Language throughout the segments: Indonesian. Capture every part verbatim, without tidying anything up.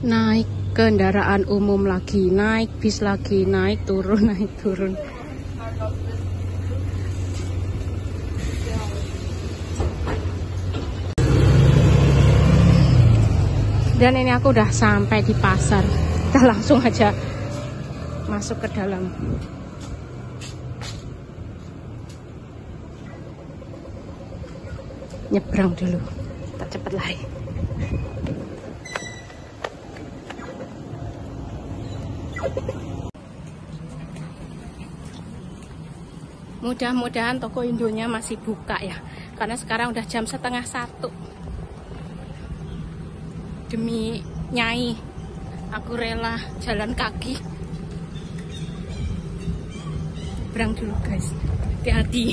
Naik kendaraan umum lagi, naik bis lagi, naik turun, naik turun. Dan ini aku udah sampai di pasar. Kita langsung aja masuk ke dalam. Nyebrang dulu, kita cepet lari. Mudah-mudahan toko Indonya masih buka ya, karena sekarang udah jam setengah satu. Demi Nyai, aku rela jalan kaki. Berang dulu guys, hati-hati.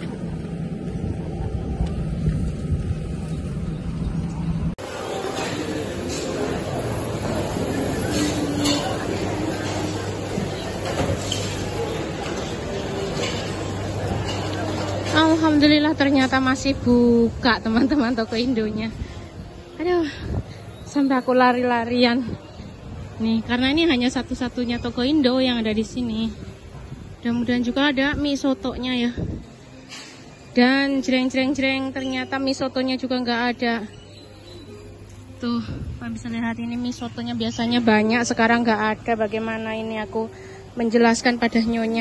Alhamdulillah ternyata masih buka teman-teman toko Indonya. Aduh, sampai aku lari-larian nih, karena ini hanya satu-satunya toko Indo yang ada di sini. Mudah-mudahan juga ada mie sotonya ya. Dan jreng-jreng-jreng, ternyata mie sotonya juga nggak ada. Tuh, kalian bisa lihat ini mie sotonya biasanya banyak, sekarang nggak ada. Bagaimana ini aku menjelaskan pada nyonya?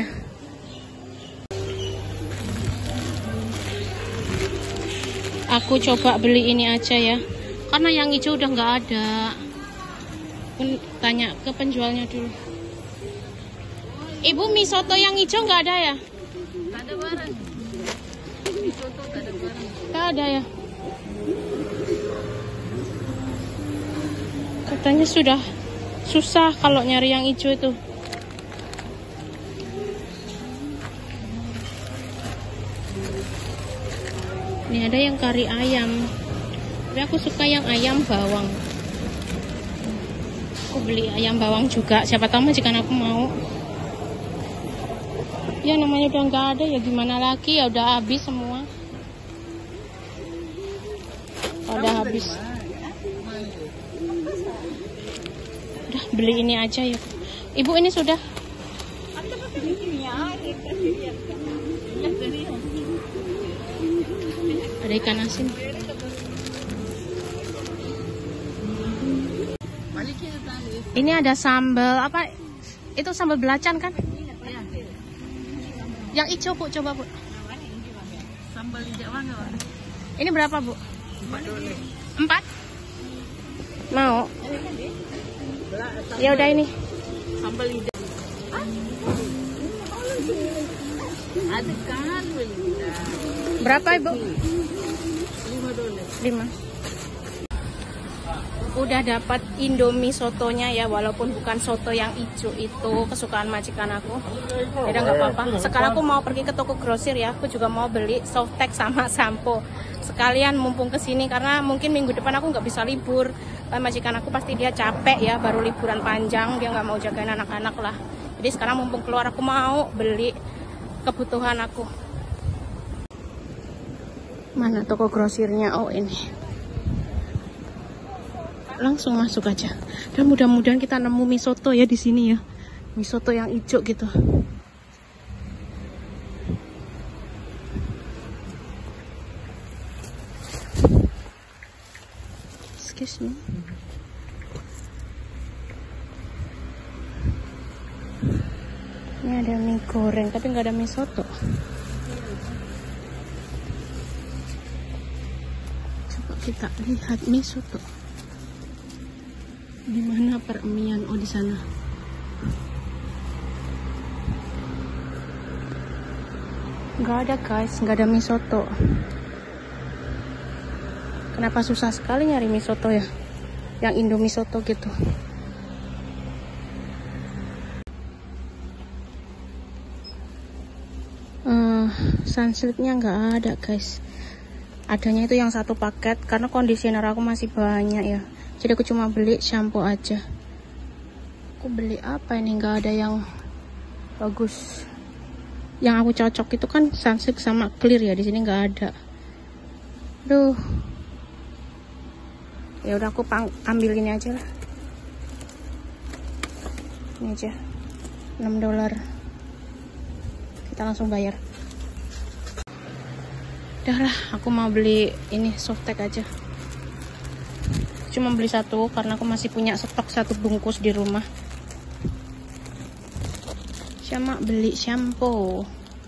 Aku coba beli ini aja ya, karena yang hijau udah nggak ada. Pun tanya ke penjualnya dulu. Ibu, mie soto yang hijau nggak ada ya? Nggak ada barang. Mie soto nggak ada barang. Nggak ada ya? Katanya sudah susah kalau nyari yang hijau itu. Ini ada yang kari ayam, tapi aku suka yang ayam bawang. Aku beli ayam bawang juga, siapa tahu majikan aku mau. Ya namanya udah nggak ada ya, gimana lagi, ya udah habis semua. Udah habis. Udah beli ini aja ya. Ibu, ini sudah. Ada ikan asin. Ini ada sambal apa? Itu sambal belacan kan? Yang hijau Bu, coba Bu. Sambal hijau mana? Ini berapa Bu? Empat dulu. Empat? Mau? Ya udah ini. Sambal hijau. Ada kan? Berapa Ibu? Lima dolar. Lima. Udah dapat Indomie sotonya ya, walaupun bukan soto yang hijau itu kesukaan majikan aku. Ya nggak apa-apa. Sekarang aku mau pergi ke toko grosir ya, aku juga mau beli Softex sama sampo. Sekalian mumpung kesini karena mungkin minggu depan aku nggak bisa libur. Majikan aku pasti dia capek ya, baru liburan panjang, dia nggak mau jagain anak-anak lah. Jadi sekarang mumpung keluar aku mau beli kebutuhan aku. Mana toko grosirnya? Oh ini. Langsung masuk aja. Dan mudah-mudahan kita nemu mie soto ya di sini ya. Mie soto yang hijau gitu. Excuse me. Ini ada mie goreng tapi nggak ada mie soto. Coba kita lihat mie soto. Di mana peremian? Oh, di sana. Nggak ada guys, nggak ada mie soto. Kenapa susah sekali nyari mie soto ya? Yang Indomie soto gitu. Uh, sunsilknya nggak ada guys. Adanya itu yang satu paket karena kondisioner aku masih banyak ya. Jadi aku cuma beli shampoo aja. Aku beli apa ini? Nggak ada yang bagus. Yang aku cocok itu kan sunsilk sama clear ya. Di sini nggak ada. Duh. Ya udah aku ambil ini aja lah. Ini aja enam dolar. Kita langsung bayar. Udah lah, aku mau beli ini softtek aja. Cuma beli satu karena aku masih punya stok satu bungkus di rumah. Sama beli shampoo.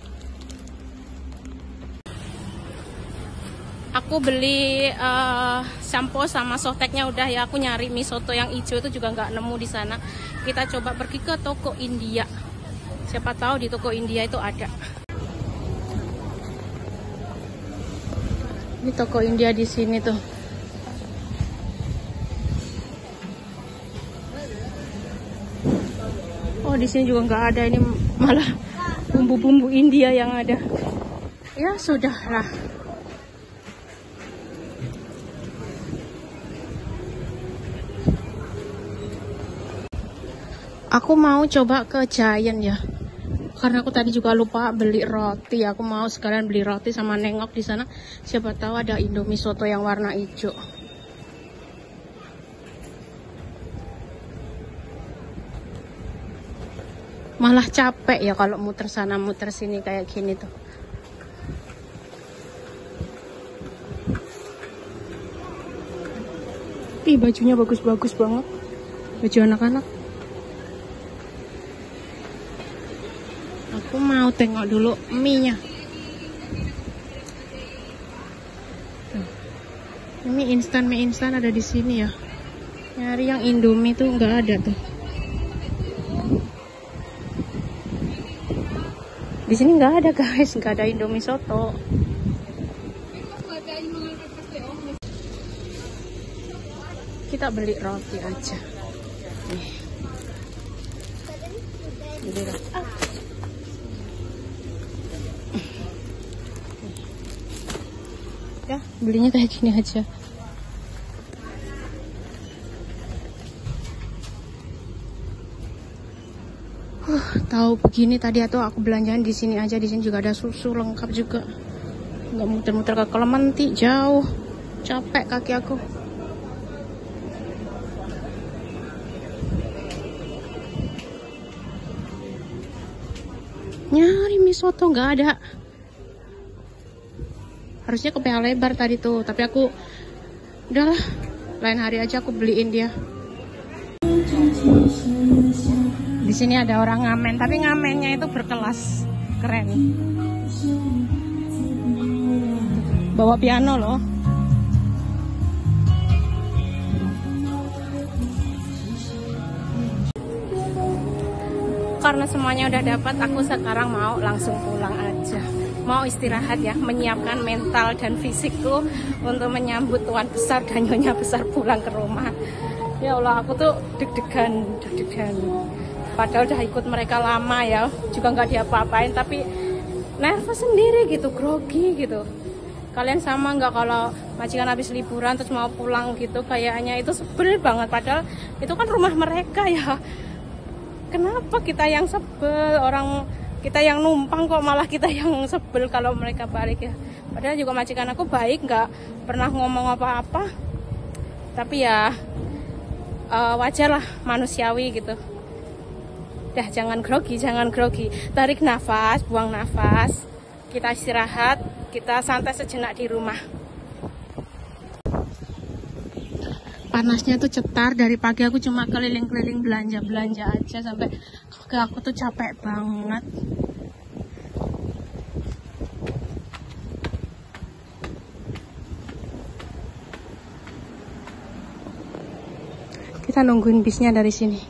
Aku beli uh, shampoo sama softteknya udah ya. Aku nyari mie soto yang hijau itu juga nggak nemu di sana. Kita coba pergi ke toko India. Siapa tahu di toko India itu ada. Ini toko India di sini tuh. Oh, di sini juga nggak ada. Ini malah bumbu-bumbu India yang ada. Ya sudahlah. Aku mau coba ke Giant ya, karena aku tadi juga lupa beli roti. Aku mau sekalian beli roti sama nengok di sana. Siapa tahu ada Indomie soto yang warna hijau. Malah capek ya kalau muter sana muter sini kayak gini tuh. Ih, bajunya bagus-bagus banget. Baju anak-anak. Aku mau tengok dulu mie-nya. Mie instan, mie instan ada di sini ya. Nyari yang Indomie tuh nggak ada tuh. Di sini nggak ada guys, nggak ada Indomie soto. Kita beli roti aja. Nih. Beli roti. Ah. Ya, belinya kayak gini aja. Huh, tahu begini tadi atau aku belanjain di sini aja. Di sini juga ada susu lengkap juga. Nggak muter-muter ke Clementi jauh. Capek kaki aku. Nyari mie soto nggak ada. Harusnya ke P H Lebar tadi tuh, tapi aku udahlah, lain hari aja aku beliin dia. Di sini ada orang ngamen, tapi ngamennya itu berkelas, keren. Bawa piano loh. Karena semuanya udah dapat, aku sekarang mau langsung pulang aja. Mau istirahat ya, menyiapkan mental dan fisikku untuk menyambut tuan besar dan nyonya besar pulang ke rumah. Ya Allah, aku tuh deg-degan, deg-degan. Padahal udah ikut mereka lama ya, juga nggak diapa-apain, tapi nervous sendiri gitu, grogi gitu. Kalian sama nggak kalau majikan habis liburan terus mau pulang gitu, kayaknya itu sebel banget. Padahal itu kan rumah mereka ya. Kenapa kita yang sebel, orang kita yang numpang kok malah kita yang sebel kalau mereka balik ya. Padahal juga majikan aku baik, nggak pernah ngomong apa-apa. Tapi ya uh, wajar lah, manusiawi gitu. Dah, jangan grogi, jangan grogi. Tarik nafas, buang nafas. Kita istirahat, kita santai sejenak di rumah. Panasnya tuh cetar, dari pagi aku cuma keliling-keliling belanja-belanja aja sampai kaki aku tuh capek banget. Kita nungguin bisnya dari sini.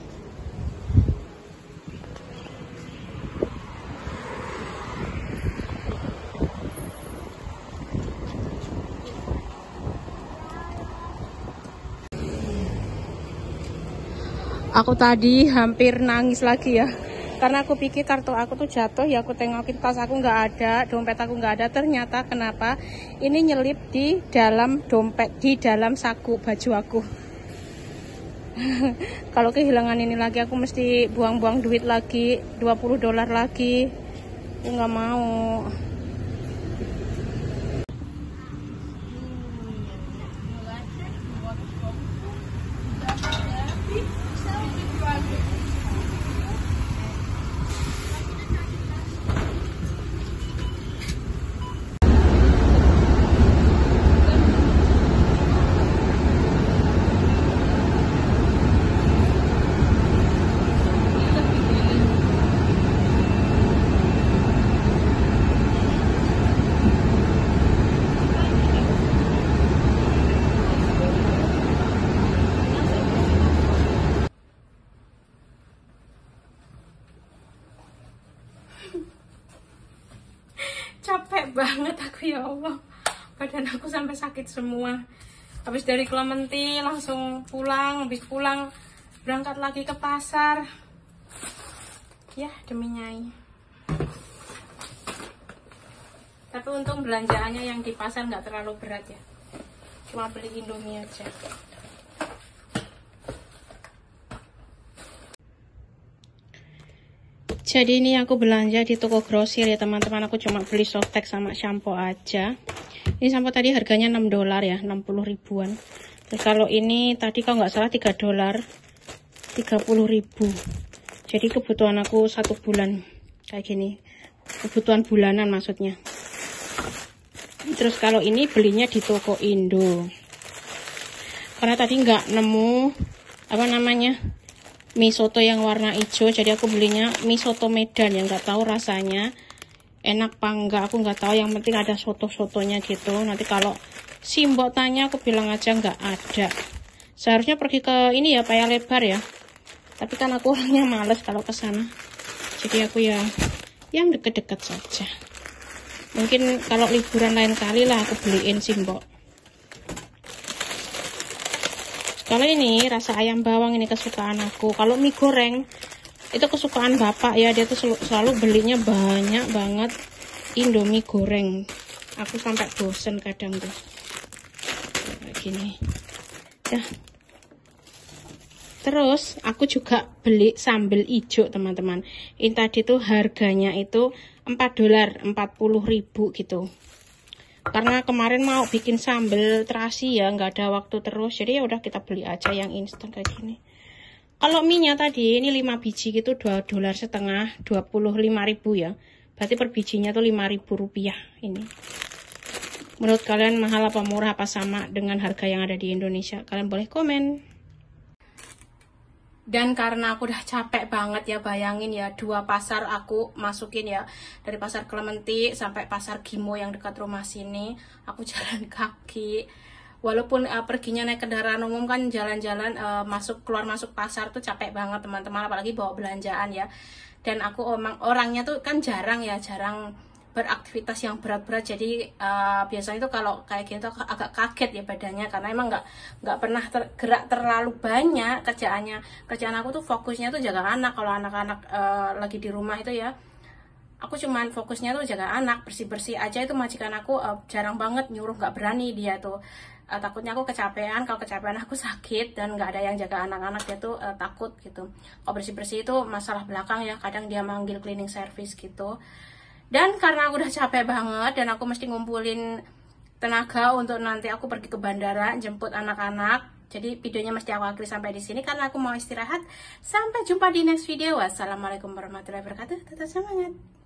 Aku tadi hampir nangis lagi ya, karena aku pikir kartu aku tuh jatuh ya. Aku tengokin tas aku nggak ada, dompet aku nggak ada. Ternyata kenapa ini nyelip di dalam dompet, di dalam saku baju aku. Kalau kehilangan ini lagi aku mesti buang-buang duit lagi, dua puluh dolar lagi. Aku nggak mau. capek banget aku, ya Allah. Badan aku sampai sakit semua. Habis dari Clementi langsung pulang, habis pulang berangkat lagi ke pasar. Ya, demi Nyai. Tapi untung belanjaannya yang di pasar nggak terlalu berat ya. Cuma beli Indomie aja. Jadi ini aku belanja di toko grosir ya teman-teman. Aku cuma beli softtek sama shampoo aja. Ini shampoo tadi harganya enam dolar ya, enam puluh ribuan. Terus kalau ini tadi kalau nggak salah tiga dolar, tiga puluh ribu. Jadi kebutuhan aku satu bulan kayak gini. Kebutuhan bulanan maksudnya. Terus kalau ini belinya di toko Indo. Karena tadi nggak nemu apa namanya mie soto yang warna hijau, jadi aku belinya mie soto Medan yang nggak tahu rasanya enak apa enggak, aku nggak tahu, yang penting ada soto-sotonya gitu. Nanti kalau si mbok tanya aku bilang aja nggak ada. Seharusnya pergi ke ini ya, Paya Lebar ya, tapi kan aku orangnya males kalau ke sana, jadi aku ya yang deket-deket saja. Mungkin kalau liburan lain kali lah aku beliin si mbok. Kalau ini rasa ayam bawang, ini kesukaan aku. Kalau mie goreng itu kesukaan bapak ya, dia tuh selalu, selalu belinya banyak banget Indomie goreng. Aku sampai bosen kadang tuh kayak gini ya. Terus aku juga beli sambal hijau teman-teman. Ini tadi tuh harganya itu empat dolar, empat puluh ribu gitu. Karena kemarin mau bikin sambal terasi ya, nggak ada waktu terus, jadi ya udah kita beli aja yang instan kayak gini. Kalau mie-nya tadi ini lima biji gitu, dua dolar setengah, dua puluh lima ribu ya. Berarti per bijinya tuh lima ribu rupiah ini. Menurut kalian mahal apa murah apa sama dengan harga yang ada di Indonesia? Kalian boleh komen. Dan karena aku udah capek banget ya, bayangin ya, dua pasar aku masukin ya, dari pasar Clementi sampai pasar Gimo yang dekat rumah sini, aku jalan kaki. Walaupun uh, perginya naik kendaraan umum kan, jalan-jalan uh, masuk keluar masuk pasar tuh capek banget teman-teman, apalagi bawa belanjaan ya. Dan aku emang orangnya tuh kan jarang ya, jarang beraktivitas yang berat-berat, jadi uh, biasanya tuh kalau kayak gitu agak kaget ya badannya, karena emang nggak nggak pernah tergerak terlalu banyak kerjaannya. Kerjaan aku tuh fokusnya tuh jaga anak. Kalau anak-anak uh, lagi di rumah itu ya, aku cuman fokusnya tuh jaga anak, bersih-bersih aja. Itu majikan aku uh, jarang banget nyuruh, nggak berani dia tuh. Uh, takutnya aku kecapean, kalau kecapean aku sakit dan nggak ada yang jaga anak-anak, dia tuh uh, takut gitu. Kalau bersih-bersih itu masalah belakang ya, kadang dia manggil cleaning service gitu. Dan karena aku udah capek banget dan aku mesti ngumpulin tenaga untuk nanti aku pergi ke bandara jemput anak-anak, jadi videonya mesti aku akhiri sampai di sini karena aku mau istirahat. Sampai jumpa di next video. Wassalamualaikum warahmatullahi wabarakatuh. Tetap semangat.